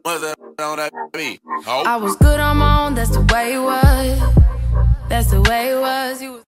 What's that on that beat? Oh. I was good on my own, that's the way it was. That's the way it was. You was